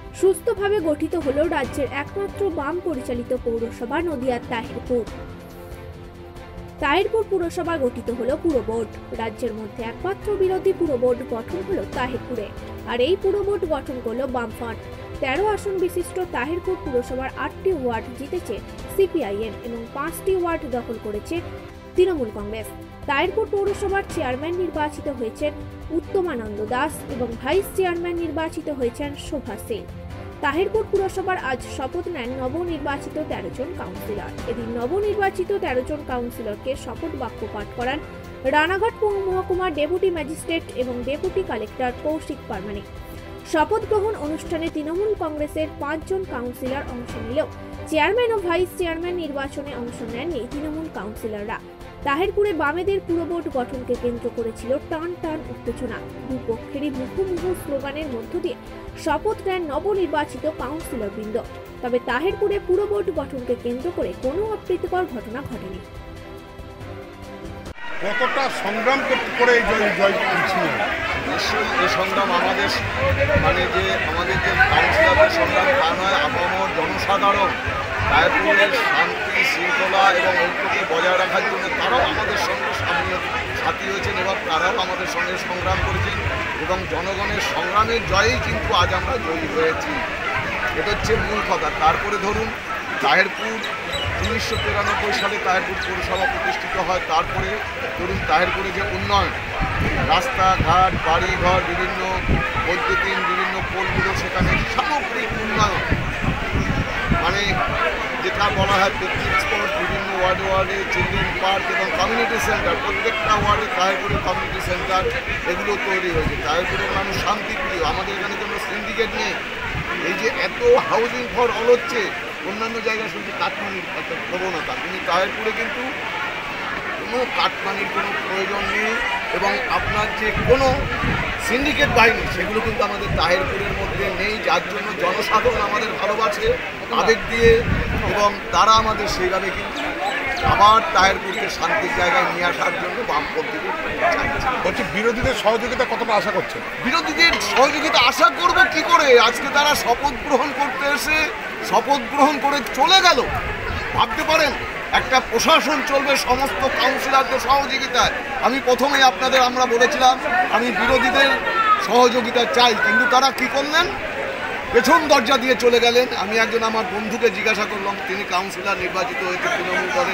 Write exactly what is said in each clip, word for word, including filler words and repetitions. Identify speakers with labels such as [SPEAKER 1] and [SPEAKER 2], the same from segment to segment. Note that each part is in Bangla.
[SPEAKER 1] সুস্থভাবে গঠিত হলো রাজ্যের একমাত্র বাম পরিচালিত পৌরসভা নদিয়ার তাহিরপুর। তাহিরপুর পুরসভা গঠিত হলো পুর বোর্ড। রাজ্যের মধ্যে একমাত্র বিরোধী পুর বোর্ড গঠন হলো তাহিরপুরে, আর এই পুর বোর্ড গঠন করলো বামফ্রন্ট। তেরো আসন বিশিষ্ট তাহিরপুর পুরসভার আটটি ওয়ার্ড জিতেছে সিপিআইএম এবং পাঁচটি ওয়ার্ড দখল করেছে তৃণমূল কংগ্রেস। তাহিরপুর পৌরসভার চেয়ারম্যান নির্বাচিত হয়েছেন উত্তমানন্দ দাস এবং ভাইস চেয়ারম্যান নির্বাচিত হয়েছেন শোভা সেন। তাহিরপুর পুরসভার আজ শপথ নেন নবনির্বাচিত তেরো জন কাউন্সিলর। এদিন নবনির্বাচিত তেরো জন কাউন্সিলরকে শপথ বাক্য পাঠ করান রানাঘাট মহকুমার ডেপুটি ম্যাজিস্ট্রেট এবং ডেপুটি কালেক্টর কৌশিক পারমানিক। শপথ গ্রহণ অনুষ্ঠানে তৃণমূল কংগ্রেসের পাঁচজন কাউন্সিলর অংশ নিলেও চেয়ারম্যান ও ভাইস চেয়ারম্যান নির্বাচনে অংশ নেননি তৃণমূল কাউন্সিলররা। তাহিরপুরে বামেদের পুরবোর্ড গঠনকে কেন্দ্র করেছিল টান টান উত্তেজনা। দুপক্ষেরই মুহুর্মুহু স্লোগানের মধ্য দিয়ে শপথ নেন নবনির্বাচিত কাউন্সিলরবৃন্দ। তবে তাহিরপুরে পুরবোর্ড গঠনকে কেন্দ্র করে কোনো অপ্রীতিকর ঘটনা ঘটেনি।
[SPEAKER 2] কতটা সংগ্রাম করে এই জয় জয় ছিল?
[SPEAKER 3] এই সংগ্রাম আমাদের মানে যে আমাদের যে কাউন্সিলরের সংগ্রাম তা নয়, আপামর জনসাধারণ তাহিরপুরের শান্তি শৃঙ্খলা এবং ঐক্যকে বজায় রাখার জন্য তারাও আমাদের সঙ্গে সামনে সাথী হয়েছেন এবং তারাও আমাদের সঙ্গে সংগ্রাম করেছেন এবং জনগণের সংগ্রামের জয়েই কিন্তু আজ আমরা জয়ী হয়েছি। এটা হচ্ছে মূল কথা। তারপরে ধরুন তাহিরপুর উনিশশো তিরানব্বই সালে তাহিরপুর পৌরসভা প্রতিষ্ঠিত হয়। তারপরে ধরুন তাহিরপুরে যে উন্নয়ন, রাস্তাঘাট, বাড়িঘর, বিভিন্ন বৈদ্যুতিন বিভিন্ন পোলগুলো, সেখানে সামগ্রিক উন্নয়ন মানে যেটা বলা হয় পিকনিক স্পট, বিভিন্ন ওয়ার্ডে ওয়ার্ডে চিলড্রেন পার্ক এবং কমিউনিটি সেন্টার, প্রত্যেকটা ওয়ার্ডে তাহিরপুরে কমিউনিটি সেন্টার এগুলো তৈরি হয়েছে। তাহিরপুরের মানুষ শান্তিপ্রিয়, আমাদের এখানে কোনো সিন্ডিকেট নেই। এই যে এত হাউজিং ফর অল হচ্ছে, অন্যান্য জায়গায় শুধু কাটমানির একটা প্রবণতা, কিন্তু তাহিরপুরে কিন্তু কোনো কাটমানির কোনো প্রয়োজন নেই এবং আপনার যে কোনো সিন্ডিকেট বাহিনী সেগুলো কিন্তু আমাদের তাহিরপুরের মধ্যে নেই, যার জন্য জনসাধারণ আমাদের ভালোবাসে আবেগ দিয়ে এবং তারা আমাদের সেইভাবে কিন্তু আবার তাহিরপুরকে শান্তির জায়গায় নিয়ে আসার জন্য বামপন্থীদের
[SPEAKER 2] বলছি বিরোধীদের সহযোগিতা কতটা আশা করছেন?
[SPEAKER 3] বিরোধীদের সহযোগিতা আশা করব কি করে? আজকে তারা শপথ গ্রহণ করতে এসে শপথ গ্রহণ করে চলে গেল। ভাবতে পারেন একটা প্রশাসন চলবে সমস্ত কাউন্সিলরদের সহযোগিতায়। আমি প্রথমেই আপনাদের আমরা বলেছিলাম আমি বিরোধীদের সহযোগিতা চাই, কিন্তু তারা কি করলেন? পেছন দরজা দিয়ে চলে গেলেন। আমি একজন আমার বন্ধুকে জিজ্ঞাসা করলাম, তিনি কাউন্সিলর নির্বাচিত হয়েছে তৃণমূল দলে,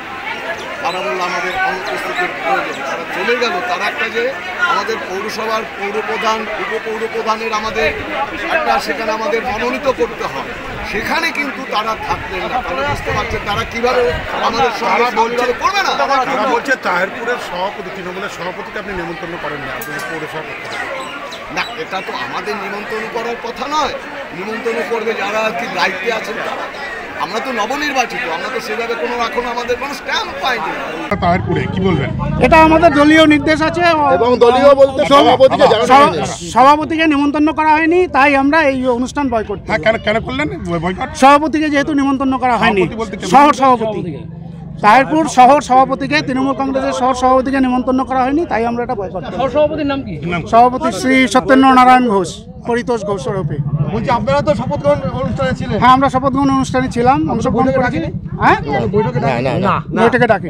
[SPEAKER 3] তারা বললো আমাদের অনুপস্থিতির প্রয়োজন, তারা চলে গেল। তারা একটা যে আমাদের পৌরসভার পৌরপ্রধান উপপৌরপ্রধানের আমাদের একটা সেখানে আমাদের মনোনীত করতে হয়, সেখানে কিন্তু তারা থাকলেন না। তাহলে বুঝতে পারছেন তারা কিভাবে আমাদের সঙ্গে বলছে করবে না।
[SPEAKER 2] তারা বলছে তাহিরপুরের সভাপতি তৃণমূলের সভাপতিকে আপনি নিমন্ত্রণ করেন না পৌরসভা
[SPEAKER 3] না, এটা তো আমাদের নিমন্ত্রণ করার কথা নয়। নিমন্ত্রণ করবে যারা আর কি দায়িত্বে আছেন তারা। আমরা তো নবনির্বাচিত, আমরা তো সেভাবে কোনো এখন আমাদের কোনো স্ট্যাম্প পাইনি।
[SPEAKER 2] তাহিরপুরে কি বলবেন?
[SPEAKER 4] এটা আমাদের দলীয় নির্দেশ আছে
[SPEAKER 3] এবং দলীয় বলতে সভাপতিকে
[SPEAKER 4] সভাপতিকে নিমন্ত্রণ করা হয়নি, তাই আমরা এই অনুষ্ঠান বয়কট।
[SPEAKER 2] হ্যাঁ, কেন কেন করলেন বয়কট?
[SPEAKER 4] সভাপতিকে যেহেতু নিমন্ত্রণ করা হয়নি, শহর সভাপতি তাহিরপুর শহর সভাপতিকে তৃণমূল কংগ্রেসের শহর সভাপতিকে নিমন্ত্রণ করা হয়নি, তাই আমরা এটা বয়কট।
[SPEAKER 5] সভাপতির নাম কি?
[SPEAKER 4] সভাপতি শ্রী সত্যেন্দ্র নারায়ণ ঘোষ, পরিতোষ ঘোষ রূপে।
[SPEAKER 5] বলছি আপনারা তো শপথ গ্রহণ অনুষ্ঠানে ছিলেন?
[SPEAKER 4] হ্যাঁ, আমরা শপথ গ্রহণ অনুষ্ঠানে ছিলাম, অংশগ্রহণ করেছি। হ্যাঁ, বৈঠকে ডাকি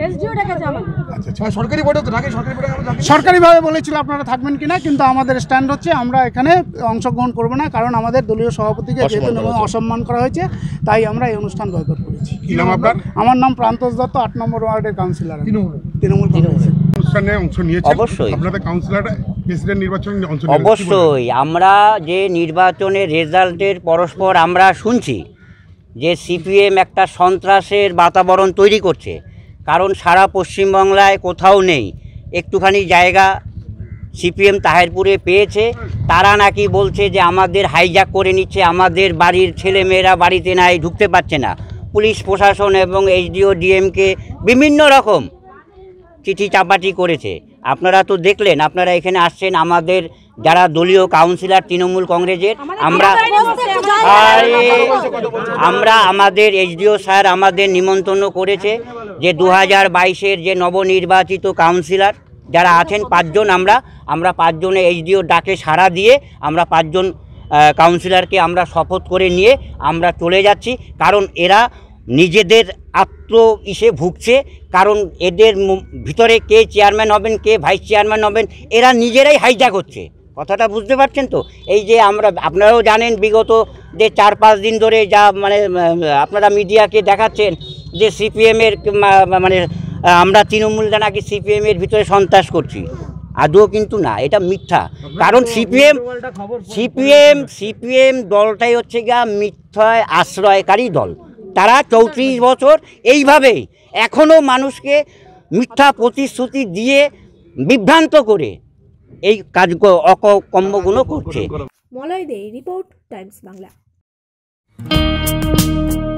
[SPEAKER 5] সরকারি বৈঠক ডাকে, সরকারি বৈঠক
[SPEAKER 4] সরকারিভাবে বলেছিল আপনারা থাকবেন কিনা, কিন্তু আমাদের স্ট্যান্ড হচ্ছে আমরা এখানে অংশগ্রহণ করব না, কারণ আমাদের দলীয় সভাপতিকে যেহেতু অসম্মান করা হয়েছে, তাই আমরা এই অনুষ্ঠান বয়কট করেছি।
[SPEAKER 2] কি নাম আপনার?
[SPEAKER 4] আমার নাম প্রান্তোষ দত্ত, আট নম্বর ওয়ার্ডের কাউন্সিলর, তৃণমূল কংগ্রেস।
[SPEAKER 2] অনুষ্ঠানে অংশ নিয়েছেন
[SPEAKER 6] অবশ্যই।
[SPEAKER 2] আপনাদের কাউন্সিলর প্রেসিডেন্ট নির্বাচনে অংশ নিয়েছেন?
[SPEAKER 6] অবশ্যই। আমরা যে নির্বাচনের রেজাল্টের পরস্পর আমরা শুনছি যে সিপিএম একটা সন্ত্রাসের বাতাবরণ তৈরি করছে, কারণ সারা পশ্চিমবাংলায় কোথাও নেই। একটুখানি জায়গা সিপিএম তাহিরপুরে পেয়েছে, তারা নাকি বলছে যে আমাদের হাইজ্যাক করে নিচ্ছে, আমাদের বাড়ির ছেলেমেয়েরা বাড়িতে নাই, ঢুকতে পারছে না। পুলিশ প্রশাসন এবং এইচডিও ডিএমকে বিভিন্ন রকম চিঠি চাপাটি করেছে। আপনারা তো দেখলেন, আপনারা এখানে আসছেন, আমাদের যারা দলীয় কাউন্সিলর তৃণমূল কংগ্রেসের, আমরা আমরা আমাদের এইচডিও স্যার আমাদের নিমন্ত্রণ করেছে যে দু হাজার বাইশের যে নবনির্বাচিত কাউন্সিলর যারা আছেন পাঁচজন, আমরা আমরা পাঁচজনে এইচডিও ডাকে সাড়া দিয়ে আমরা পাঁচজন কাউন্সিলরকে আমরা শপথ করে নিয়ে আমরা চলে যাচ্ছি, কারণ এরা নিজেদের আত্ম ইসে ভুগছে। কারণ এদের মু- ভিতরে কে চেয়ারম্যান হবেন, কে ভাইস চেয়ারম্যান হবেন, এরা নিজেরাই হাইজ্যাক হচ্ছে। কথাটা বুঝতে পারছেন তো? এই যে আমরা, আপনারাও জানেন বিগত যে চার পাঁচ দিন ধরে যা মানে আহ, আপনারা মিডিয়াকে দেখাচ্ছেন যে সিপিএমের মানে আহ, আমরা তৃণমূলটা নাকি সিপিএমের ভিতরে সন্ত্রাস করছি, আদৌ কিন্তু না, এটা মিথ্যা। কারণ সিপিএম সিপিএম সিপিএম দলটাই হচ্ছে গিয়া মিথ্যায় আশ্রয়কারী দল। তারা চৌত্রিশ বছর এইভাবেই এখনও মানুষকে মিথ্যা প্রতিশ্রুতি দিয়ে বিভ্রান্ত করে এই কাজ অকর্মগুলো করছে।
[SPEAKER 1] Malay Dey, report, Times Bangla.